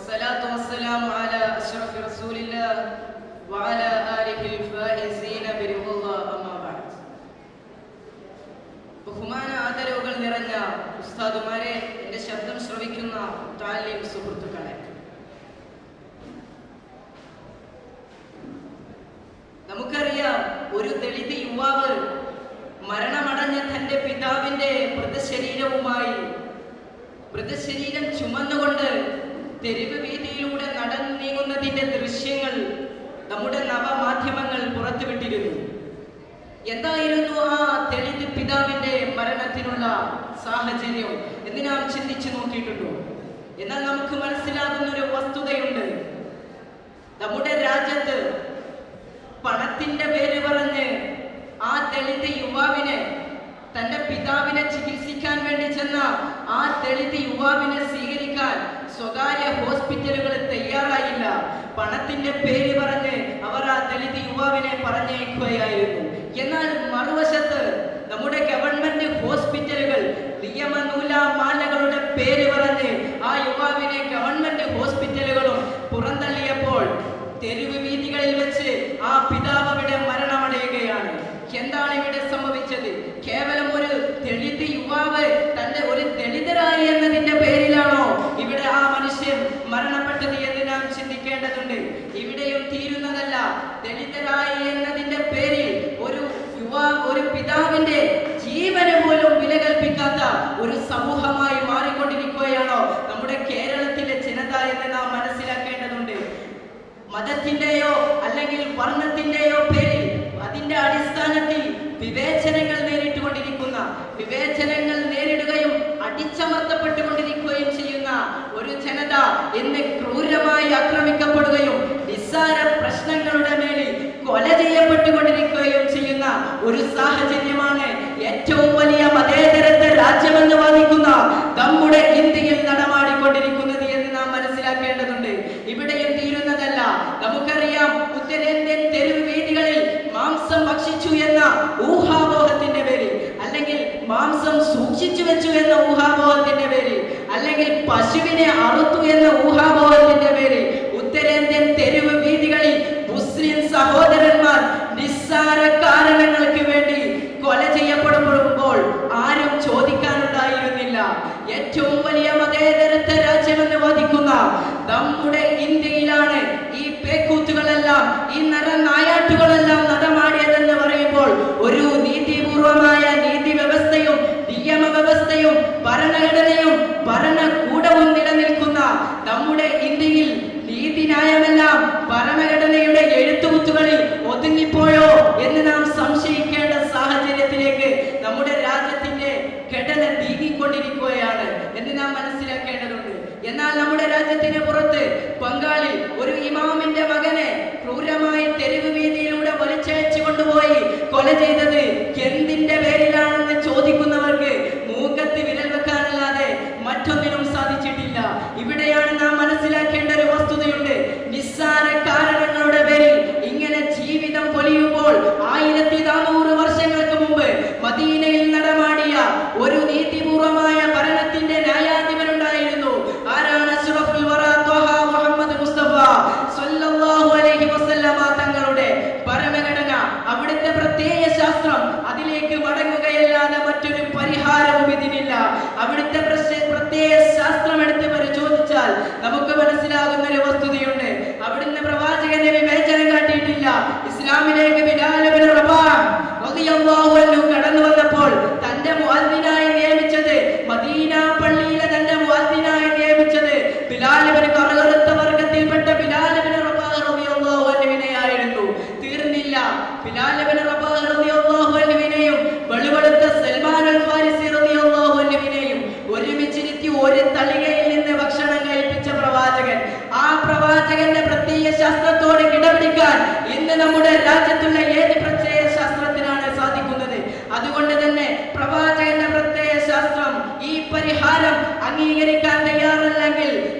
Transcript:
والصلاة والسلام على أشرف رسول الله وعلى آله الفائزين برضا الله أما بعد. ബഹുമാന ആദരവുകൾ നിറഞ്ഞ ഉസ്താദുമാരെ, എൻ്റെ ശബ്ദം ശ്രവിക്കുന്ന മുത്തഅല്ലിം സുഹൃത്തുക്കളെ, നമുക്കറിയാം, ഒരു ദളിത് യുവാവ് മരണമടഞ്ഞ തൻ്റെ പിതാവിൻ്റെ മൃതശരീരം ചുമന്നുകൊണ്ട് തെരുവ് വീതിയിലൂടെ നടന്നു നീങ്ങുന്നതിൻ്റെ ദൃശ്യങ്ങൾ നമ്മുടെ നവമാധ്യമങ്ങൾ പുറത്തുവിട്ടിരുന്നു. എന്തായിരുന്നു ആ ദളിത് പിതാവിൻ്റെ മരണത്തിനുള്ള സാഹചര്യം എന്ന് നാം ചിന്തിച്ചു നോക്കിയിട്ടുണ്ടോ? എന്നാൽ നമുക്ക് മനസ്സിലാകുന്ന ഒരു വസ്തുതയുണ്ട്. നമ്മുടെ രാജ്യത്ത് പണത്തിന്റെ പേര് പറഞ്ഞ് ആ ദളിത് യുവാവിനെ, തന്റെ പിതാവിനെ ചികിത്സിക്കാൻ വേണ്ടി ചെന്ന ആ ദളിത് യുവാവിനെ സ്വീകരിക്കാൻ സ്വകാര്യ ഹോസ്പിറ്റലുകൾ തയ്യാറായില്ല. പണത്തിന്റെ പേര് പറഞ്ഞ് അവർ ആ ദളിത് യുവാവിനെ പറഞ്ഞയക്കുകയായിരുന്നു. എന്നാൽ മറുവശത്ത് നമ്മുടെ ഗവൺമെന്റ് ഹോസ്പിറ്റലുകൾ നിയമനൂലാമാലകളുടെ പേര് പറഞ്ഞ് ആ യുവാവിനെ ഗവൺമെന്റ് ഹോസ്പിറ്റലുകളും പുറന്തള്ളിയപ്പോൾ തെരുവ് വീതികളിൽ വെച്ച് ആ പിതാവ് അവിടെ മരണമടയുകയാണ്. എന്താണ് ഇവിടെ സംഭവിച്ചത്? കേവലം ഒരു ദളിത് യുവാവ് തന്റെ ഒരു ദളിതരായി എന്നതിന്റെ പേരിലാണോ ഇവിടെ ആ മനുഷ്യൻ മരണപ്പെട്ടത് എന്ന് നാം ചിന്തിക്കേണ്ടതുണ്ട്. ഇവിടെയും തീരുന്നതല്ല. ദളിതരായി എന്നതിന്റെ പേരിൽ ഒരു പിതാവിന്റെ ജീവന് പോലും വില കൽപ്പിക്കാത്ത ഒരു സമൂഹമായി മാറിക്കൊണ്ടിരിക്കുകയാണോ നമ്മുടെ കേരളത്തിലെ ജനത എന്ന് നാം മനസ്സിലാക്കേണ്ടതുണ്ട്. മതത്തിന്റെയോ അല്ലെങ്കിൽ വർണ്ണത്തിന്റെയോ പേരിൽ അതിന്റെ അടിസ്ഥാനത്തിൽ വിവേചനങ്ങൾ നേരിടുകയും അടിച്ചമർത്തപ്പെട്ടുകൊണ്ടിരിക്കുകയും ചെയ്യുന്ന ഒരു ജനത ഇന്ന് ക്രൂരമായി ആക്രമിക്കപ്പെടുകയും നിസ്സാര പ്രശ്നങ്ങളുടെ മേലിൽ കൊല ചെയ്യപ്പെട്ടുകൊണ്ടിരിക്കുകയും ചെയ്യുന്ന ഒരു സാഹചര്യമാണ് ഏറ്റവും വലിയ മതേതരത്വ രാജ്യമെന്ന് വാദിക്കുന്ന നമ്മുടെ ഇന്ത്യയിൽ നടമാടിക്കൊണ്ടിരിക്കുന്നത് എന്ന് നാം മനസ്സിലാക്കേണ്ടതുണ്ട്. ഇവിടെയും തീരുന്നതല്ല. നമുക്കറിയാം, ഉത്തരേന്ത്യൻ തെരുവ് വീതികളിൽ മാംസം ഭക്ഷിച്ചു എന്ന ഊഹാപോഹത്തിന്റെ പേരിൽ, അല്ലെങ്കിൽ മാംസം സൂക്ഷിച്ചു വെച്ചു എന്ന ഊഹാപോഹത്തിന്റെ പേരിൽ, അല്ലെങ്കിൽ പശുവിനെ അറുത്തു എന്ന ഊഹാപോഹത്തിന്റെ പേരിൽ ഉത്തരേന്ത്യൻ തെരുവ് വീതികളിൽ മുസ്ലിം സഹോദരന്മാർ നിസ്സാര കാരണങ്ങൾക്ക് വേണ്ടി കൊല ചെയ്യപ്പെടുമ്പോൾ ആരും ചോദിക്കാനുണ്ടായിരുന്നില്ല. ഏറ്റവും വലിയ മതേതരത്വ രാജ്യമെന്ന് വാദിക്കുന്ന നമ്മുടെ ഇന്ത്യയിലാണ് ഈ പേക്കൂത്തുകളെല്ലാം, ഈ നരനായാട്ടുകളെല്ലാം നടമാടിയതെന്ന് പറയുമ്പോൾ ഒരു നീതിപൂർവമായ നീതി വ്യവസ്ഥയും നിയമവ്യവസ്ഥയും ഭരണഘടനയും ഭരണകൂടവും നിലനിൽക്കുന്ന നമ്മുടെ ഇന്ത്യയിൽ നീതിന്യായമെല്ലാം ഭരണഘടനയുടെ എഴുത്തുകുത്തുകളിൽ ഒതുങ്ങിപ്പോയോ എന്ന് നാം സംശയിക്കേണ്ട സാഹചര്യത്തിലേക്ക് നമ്മുടെ രാജ്യത്തിന്റെ ഘടന നീങ്ങിക്കൊണ്ടിരിക്കുകയാണ് എന്ന് നാം മനസ്സിലാക്കേണ്ടതുണ്ട്. എന്നാൽ നമ്മുടെ രാജ്യത്തിന് പുറത്ത് ബംഗാളിൽ ഒരു ഇമാമിന്റെ മകനെ ക്രൂരമായി തെരുവ് വീതിയിലൂടെ വലിച്ചയച്ചു കൊണ്ടുപോയി കൊല ചെയ്തത് എന്തിന്റെ പേരിലാണെന്ന് ചോദിക്കുന്നവർക്ക് മൂക്കത്ത് വിരൽ വെക്കാനല്ലാതെ മറ്റൊന്നിനും സാധിച്ചിട്ടില്ല. ഇവിടെയാണ് നാം മനസ്സിലാക്കേണ്ട ഒരു വസ്തുതയുണ്ട്. നിസ്സാര കാരണങ്ങളുടെ പേരിൽ ഇങ്ങനെ ജീവിതം പൊലിയുമ്പോൾ 1400 വർഷങ്ങൾക്ക് മുമ്പ് മദീനയിൽ നടമാടിയ ഒരു നീതിപൂർവമായ ഭരണത്തിന്റെ ന്യായാധിപനുണ്ടായിരുന്നു. ആരാണ്? അഷ്റഫുൽ വറ ത്വഹ മുഹമ്മദ് മുസ്തഫ സ്വല്ലല്ലാഹു അലൈഹി വസല്ലമ തങ്ങളുടെ ഭരണഘടന, അവിടുത്തെ പ്രത്യയ ശാസ്ത്രം, അതിലേക്ക് മടങ്ങുകയല്ലാതെ മറ്റൊരു പരിഹാരവും ഇതിനില്ല. അവിടുത്തെ പ്രത്യയ ശാസ്ത്രം എടുത്ത് പരിശോധിച്ചാൽ നമുക്ക് മനസ്സിലാകുന്ന ഒരു വസ്തുതയുണ്ട്. അവിടുന്ന് പ്രവാചകന്റെ വിവേചനം കാട്ടിയിട്ടില്ല. ഇസ്ലാമിലേക്ക് ബിലാൽ ഇബ്നു റബാഹ് റളിയല്ലാഹു അൻഹു കടന്നു വന്നപ്പോൾ തന്റെ മുഅദ്ദിനായി നിയമിച്ചത്, മദീന പള്ളിയിലെ തന്റെ മുഅദ്ദിനായി നിയമിച്ചത് ബിലാൽ ഇബ്നു കറുകറുത്ത വർഗ്ഗത്തിൽപ്പെട്ട ബിലാൽ ഇബ്നു റബാഹ് റളിയല്ലാഹു അൻഹുവിനെയായിരുന്നു. തീർന്നില്ല. ബിലാൽ ഇബ്നു റബാഹ് റളിയല്ലാഹു അൻഹുവിനെയും വെളുവെളുത്ത സൽമാൻ അൽ ഫാരിസി റളിയല്ലാഹു അൻഹുവിനെയും ഒരുമിച്ചിരുത്തി ഒരു തളികയിൽ നിന്ന് ഭക്ഷണം കഴിപ്പിച്ച പ്രവാചകൻ, ആ പ്രവാചകന്റെ പ്രത്യയ ശാസ്ത്രത്തോട് കിടപിടിക്കാൻ ഇന്ന് നമ്മുടെ രാജ്യത്തുള്ള ഏത് പ്രത്യയ ശാസ്ത്രത്തിനാണ് സാധിക്കുന്നത്? അതുകൊണ്ട് തന്നെ പ്രവാചകന്റെ പ്രത്യയ ശാസ്ത്രം ഈ പരിഹാരം അംഗീകരിക്കാൻ തയ്യാറല്ലെങ്കിൽ